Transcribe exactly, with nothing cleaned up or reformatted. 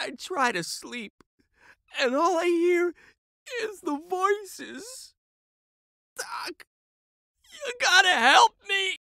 I try to sleep, and all I hear is the voices. Doc, you gotta help me!